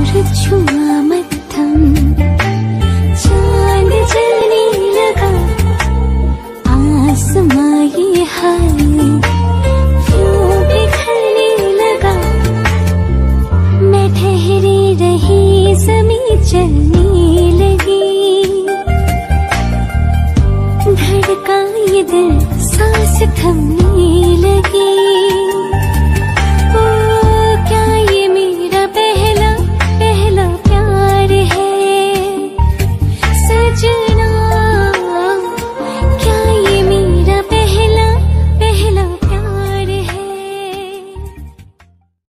छुआ मत्थम चांद जलने लगा, आसमां ये हाय क्यों बिखरने लगा। मैं ठहरी रही ज़मीं चलने लगी, धड़का ये दिल सांस थमने लगी।